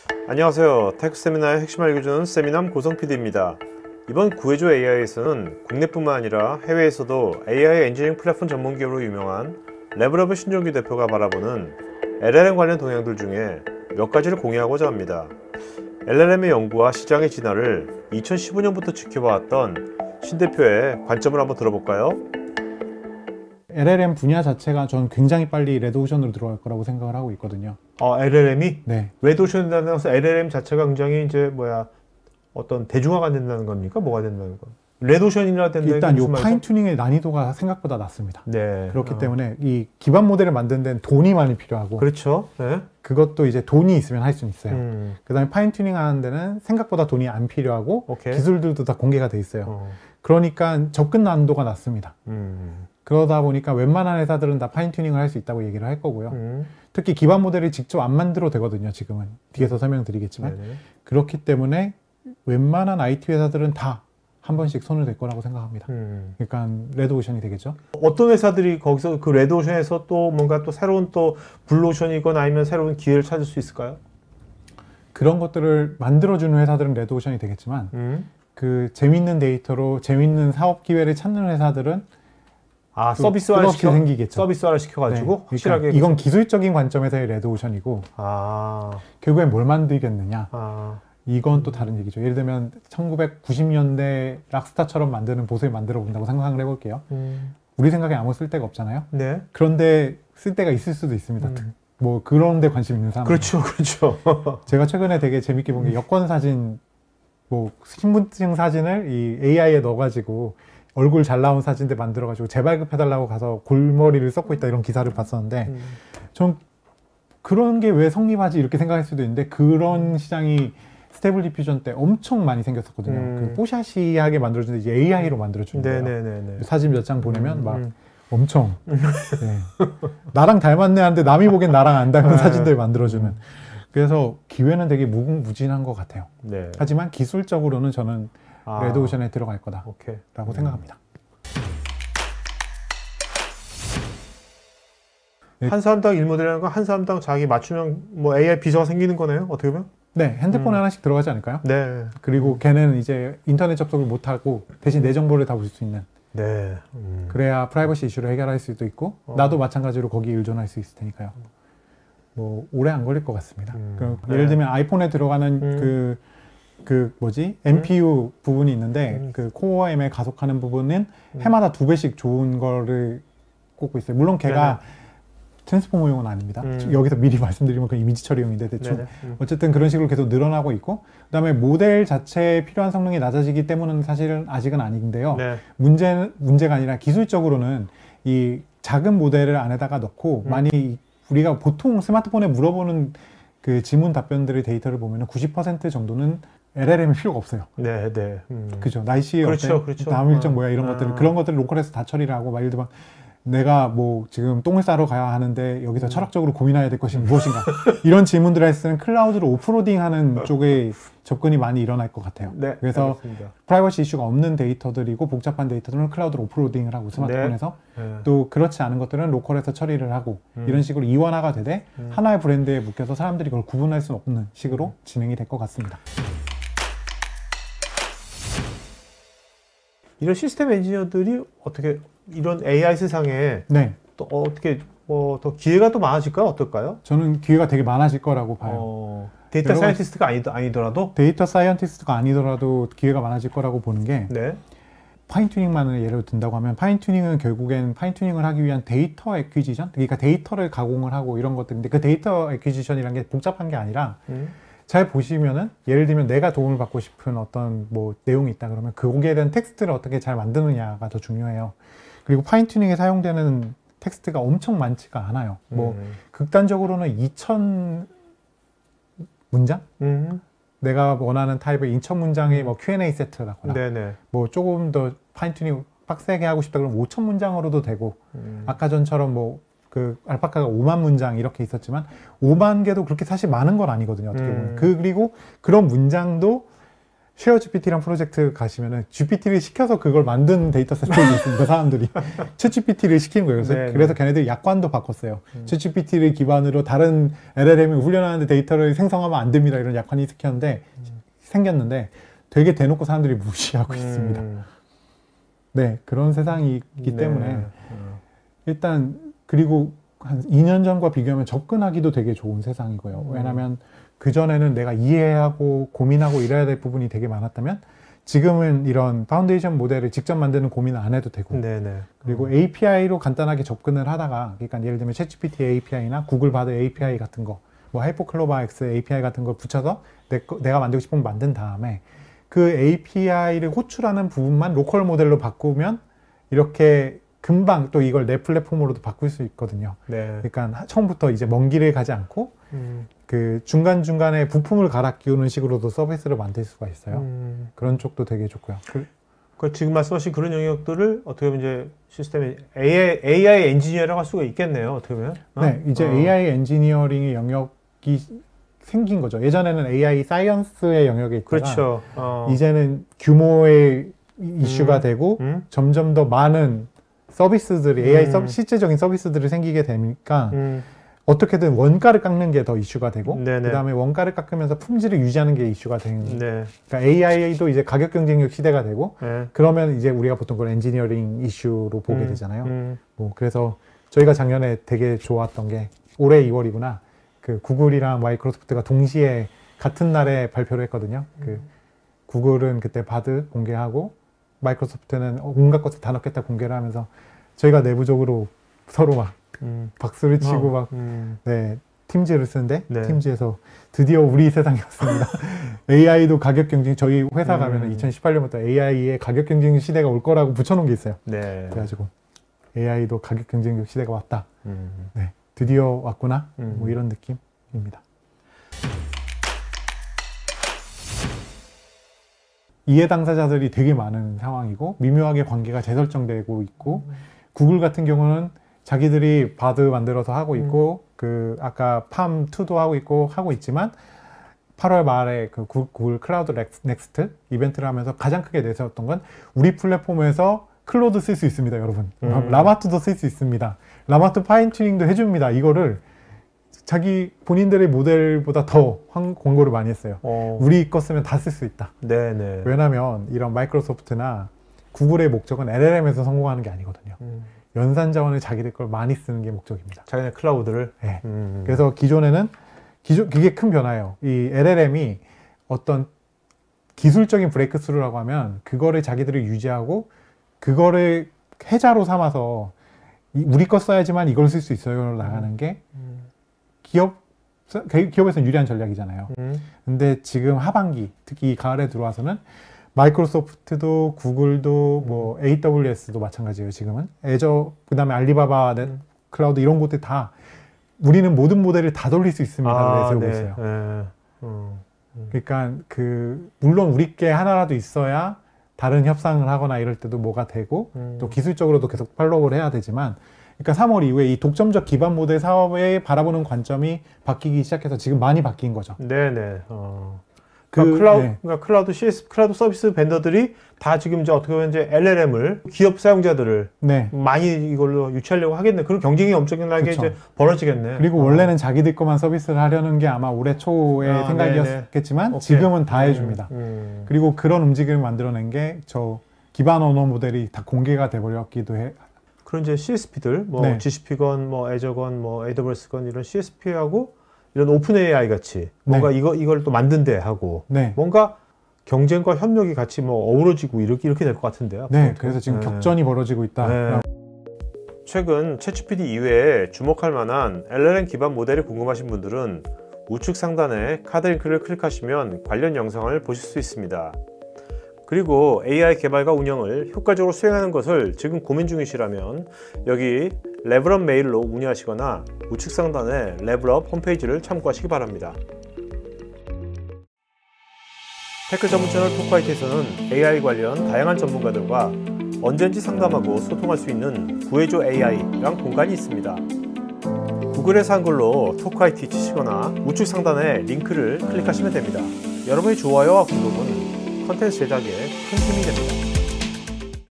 안녕하세요. 테크 세미나의 핵심 알려주는 세미남 고성 PD입니다. 이번 구해줘 AI에서는 국내뿐만 아니라 해외에서도 AI 엔지니어링 플랫폼 전문기업으로 유명한 레벨업의 신종규 대표가 바라보는 LLM 관련 동향들 중에 몇 가지를 공유하고자 합니다. LLM의 연구와 시장의 진화를 2015년부터 지켜봐왔던 신 대표의 관점을 한번 들어볼까요? LLM 분야 자체가 전 굉장히 빨리 레드오션으로 들어갈 거라고 생각을 하고 있거든요. LLM이? 네. 레드오션이라는 것은 LLM 자체가 굉장히 어떤 대중화가 된다는 겁니까? 뭐가 된다는 거? 레드오션이라 된다는 일단 이 파인 튜닝의 난이도가 생각보다 낮습니다. 네. 그렇기 때문에 이 기반 모델을 만드는 데는 돈이 많이 필요하고, 그렇죠. 네. 그것도 이제 돈이 있으면 할 수는 있어요. 그다음에 파인 튜닝 하는 데는 생각보다 돈이 안 필요하고, 오케이. 기술들도 다 공개가 돼 있어요. 그러니까 접근 난도가 낮습니다. 그러다 보니까 웬만한 회사들은 다 파인 튜닝을 할 수 있다고 얘기를 할 거고요. 특히 기반 모델을 직접 안 만들어도 되거든요. 지금은 뒤에서 설명드리겠지만. 네네. 그렇기 때문에 웬만한 IT 회사들은 다 한 번씩 손을 댈 거라고 생각합니다. 그러니까 레드오션이 되겠죠. 어떤 회사들이 거기서 그 레드오션에서 또 뭔가 또 새로운 또 블루오션이거나 아니면 새로운 기회를 찾을 수 있을까요? 그런 것들을 만들어주는 회사들은 레드오션이 되겠지만 그 재밌는 데이터로 재밌는 사업 기회를 찾는 회사들은 서비스화를 생기겠죠. 서비스화를 시켜가지고 네. 확실하게 그러니까 이건 기술적인 관점에서의 레드오션이고 결국엔 뭘 만들겠느냐 이건 또 다른 얘기죠. 예를 들면 1990년대 락스타처럼 만드는 보스를 만들어 본다고 상상을 해볼게요. 우리 생각에 아무 쓸데가 없잖아요. 네. 그런데 쓸데가 있을 수도 있습니다. 뭐 그런 데 관심 있는 사람. 그렇죠. 그렇죠. 제가 최근에 되게 재밌게 본 게 여권 사진, 뭐 신분증 사진을 이 AI에 넣어가지고 얼굴 잘 나온 사진들 만들어가지고 재발급해달라고 가서 골머리를 썩고 있다 이런 기사를 봤었는데 전 그런 게 왜 성립하지 이렇게 생각할 수도 있는데 그런 시장이 스테이블 디퓨전 때 엄청 많이 생겼었거든요. 그 뽀샤시하게 만들어주는데 이제 AI로 만들어주는 거예요. 네네네. 사진 몇 장 보내면 막 엄청 네. 나랑 닮았네 하는데 남이 보기엔 나랑 안 닮은 사진들 만들어주는. 그래서 기회는 되게 무궁무진한 것 같아요. 네. 하지만 기술적으로는 저는 레드오션에 들어갈 거다라고 생각합니다. 한 사람당 1모델이라는 건 한 사람당 자기 맞춤형 뭐 AI 비서가 생기는 거네요. 어떻게 보면? 네, 핸드폰에 하나씩 들어가지 않을까요? 네. 그리고 걔는 이제 인터넷 접속을 못하고 대신 내 정보를 다 볼 수 있는. 네. 그래야 프라이버시 이슈를 해결할 수도 있고 나도 마찬가지로 거기에 의존할 수 있을 테니까요. 뭐 오래 안 걸릴 것 같습니다. 예를 들면 아이폰에 들어가는 NPU 부분이 있는데 그 코어 M에 가속하는 부분은 해마다 2배씩 좋은 거를 꽂고 있어요. 물론 걔가 트랜스포머용은 아닙니다. 여기서 미리 말씀드리면 그 이미지 처리용인데 대충 어쨌든 그런 식으로 계속 늘어나고 있고 그 다음에 모델 자체에 필요한 성능이 낮아지기 때문은 사실은 아직은 아닌데요. 네. 문제가 아니라 기술적으로는 이 작은 모델을 안에다가 넣고 많이 우리가 보통 스마트폰에 물어보는 그 지문 답변들의 데이터를 보면 90% 정도는 LLM이 필요가 없어요. 네, 네. 그죠. 날씨 그렇죠, 어때? 그렇죠. 다음 일정 뭐야 이런 것들 그런 것들을 로컬에서 다 처리를 하고 막 예를 들면 내가 뭐 지금 똥을 싸러 가야 하는데 여기서 철학적으로 고민해야 될 것이 무엇인가 이런 질문들을 했을 때는 클라우드로 오프로딩하는 쪽에 접근이 많이 일어날 것 같아요. 네, 그래서 알겠습니다. 프라이버시 이슈가 없는 데이터들이고 복잡한 데이터들은 클라우드로 오프로딩을 하고 스마트폰에서 또 그렇지 않은 것들은 로컬에서 처리를 하고 이런 식으로 이원화가 되되 하나의 브랜드에 묶여서 사람들이 그걸 구분할 수 없는 식으로 진행이 될 것 같습니다. 이런 시스템 엔지니어들이 어떻게 이런 AI 세상에 또 어떻게 더 기회가 또 많아질까요? 어떨까요? 저는 기회가 되게 많아질 거라고 봐요. 데이터 사이언티스트가 아니더라도? 데이터 사이언티스트가 아니더라도 기회가 많아질 거라고 보는 게 파인 튜닝만을 예를 든다고 하면 파인 튜닝은 결국엔 파인 튜닝을 하기 위한 데이터 애퀴지션? 그러니까 데이터를 가공을 하고 이런 것들인데 그 데이터 애퀴지션이라는 게 복잡한 게 아니라 잘 보시면은 예를 들면 내가 도움을 받고 싶은 어떤 뭐 내용이 있다 그러면 거기에 대한 텍스트를 어떻게 잘 만드느냐가 더 중요해요. 그리고 파인 튜닝에 사용되는 텍스트가 엄청 많지가 않아요. 뭐 극단적으로는 2000 문장? 내가 원하는 타입의 2000문장의 뭐 Q&A 세트라거나 뭐 조금 더 파인 튜닝 빡세게 하고 싶다 그러면 5000문장으로도 되고 아까 전처럼 뭐 그 알파카가 5만 문장 이렇게 있었지만 5만 개도 그렇게 사실 많은 건 아니거든요. 어떻게 보면. 그리고 그런 문장도 쉐어 GPT란 프로젝트 가시면은 GPT를 시켜서 그걸 만든 데이터 세트가 있습니다. 사람들이 챗 GPT를 시키는 거예요. 그래서 걔네들이 약관도 바꿨어요. 챗 GPT를 기반으로 다른 LLM이 훈련하는데 데이터를 생성하면 안 됩니다. 이런 약관이 생겼는데 되게 대놓고 사람들이 무시하고 있습니다. 네, 그런 세상이기 때문에 일단 그리고 한 2년 전과 비교하면 접근하기도 되게 좋은 세상이고요. 왜냐하면 그전에는 내가 이해하고 고민하고 이래야 될 부분이 되게 많았다면 지금은 이런 파운데이션 모델을 직접 만드는 고민을 안 해도 되고 그리고 API로 간단하게 접근을 하다가 그러니까 예를 들면 챗GPT API나 구글 바드 API 같은 거 뭐 하이퍼클로바엑스 API 같은 걸 붙여서 내가 만들고 싶은 거 만든 다음에 그 API를 호출하는 부분만 로컬 모델로 바꾸면 이렇게 금방 또 이걸 내 플랫폼으로도 바꿀 수 있거든요. 그러니까 처음부터 이제 먼 길을 가지 않고 그 중간중간에 부품을 갈아 끼우는 식으로도 서비스를 만들 수가 있어요. 그런 쪽도 되게 좋고요. 그 지금 말씀하신 그런 영역들을 어떻게 보면 이제 시스템이 AI 엔지니어라고 할 수가 있겠네요. 어떻게 보면. 네, 이제 AI 엔지니어링의 영역이 생긴 거죠. 예전에는 AI 사이언스의 영역에 있다가 그렇죠. 이제는 규모의 이슈가 되고 점점 더 많은 서비스들이 AI 실제적인 서비스들이 생기게 되니까 어떻게든 원가를 깎는 게 더 이슈가 되고 그 다음에 원가를 깎으면서 품질을 유지하는 게 이슈가 되는 그러니까 AI도 이제 가격 경쟁력 시대가 되고 그러면 이제 우리가 보통 그걸 엔지니어링 이슈로 보게 되잖아요. 뭐 그래서 저희가 작년에 되게 좋았던 게 올해 2월이구나. 그 구글이랑 마이크로소프트가 동시에 같은 날에 발표를 했거든요. 그 구글은 그때 바드 공개하고 마이크로소프트는 온갖 것을 다 넣겠다 공개를 하면서 저희가 내부적으로 서로 막 박수를 치고 막 팀즈를 쓰는데 팀즈에서 드디어 우리 세상이 왔습니다. AI도 가격 경쟁 저희 회사 가면은 2018년부터 AI의 가격 경쟁 시대가 올 거라고 붙여놓은 게 있어요. 그래가지고 AI도 가격 경쟁력 시대가 왔다. 드디어 왔구나. 뭐 이런 느낌입니다. 이해 당사자들이 되게 많은 상황이고 미묘하게 관계가 재설정되고 있고 구글 같은 경우는 자기들이 바드 만들어서 하고 있고 그 아까 팜2도 하고 있지만 8월 말에 그 구글 클라우드 넥스트 이벤트를 하면서 가장 크게 내세웠던 건 우리 플랫폼에서 클로드 쓸 수 있습니다, 여러분. 라마트도 쓸 수 있습니다. 라마트 파인 튜닝도 해줍니다. 이거를 자기 본인들의 모델보다 더 광고를 많이 했어요. 우리 거 쓰면 다 쓸 수 있다. 왜냐면 이런 마이크로소프트나 구글의 목적은 LLM에서 성공하는 게 아니거든요. 연산 자원을 자기들 걸 많이 쓰는 게 목적입니다. 자기네 클라우드를? 그래서 기존에는 그게 큰 변화예요. 이 LLM이 어떤 기술적인 브레이크스루라고 하면 그거를 자기들이 유지하고 그거를 해자로 삼아서 우리 거 써야지만 이걸 쓸 수 있어요 나가는 게 기업에서는 유리한 전략이잖아요. 근데 지금 하반기 특히 가을에 들어와서는 마이크로소프트도 구글도 뭐 AWS도 마찬가지예요. 지금은 애저 그다음에 알리바바 클라우드 이런 곳들 다 우리는 모든 모델을 다 돌릴 수 있습니다. 내세우고 있어요. 그러니까 물론 우리 게 하나라도 있어야 다른 협상을 하거나 이럴 때도 뭐가 되고 또 기술적으로도 계속 팔로우를 해야 되지만 그러니까 3월 이후에 이 독점적 기반 모델 사업에 바라보는 관점이 바뀌기 시작해서 지금 많이 바뀐 거죠. 그러니까 클라우드 서비스 벤더들이 다 지금 이제 어떻게 보면 이제 LLM을 기업 사용자들을 많이 이걸로 유치하려고 하겠네. 그런 경쟁이 엄청나게 이제 벌어지겠네. 그리고 원래는 자기들 것만 서비스를 하려는 게 아마 올해 초의 생각이었겠지만 지금은 다 해줍니다. 그리고 그런 움직임을 만들어낸 게 저 기반 언어 모델이 다 공개가 돼버렸기도 해. 그런 이제 CSP들, 뭐 GCP건, 뭐 애저건, 뭐 AWS건 이런 CSP하고 이런 오픈 AI 같이 뭔가 이걸 또 만든데 하고 뭔가 경쟁과 협력이 같이 뭐 어우러지고 이렇게 될 것 같은데요. 그래서 지금 격전이 벌어지고 있다. 최근 챗GPT 이외에 주목할 만한 LLM 기반 모델이 궁금하신 분들은 우측 상단에 카드 링크를 클릭하시면 관련 영상을 보실 수 있습니다. 그리고 AI 개발과 운영을 효과적으로 수행하는 것을 지금 고민 중이시라면 여기 레벨업 메일로 문의하시거나 우측 상단의 레벨업 홈페이지를 참고하시기 바랍니다. 테크 전문 채널 토크아이티에서는 AI 관련 다양한 전문가들과 언제든지 상담하고 소통할 수 있는 구해줘 AI란 공간이 있습니다. 구글에서 한글로 토크아이티 치시거나 우측 상단의 링크를 클릭하시면 됩니다. 여러분의 좋아요와 구독은 컨텐츠 제작에 큰 힘이 됩니다.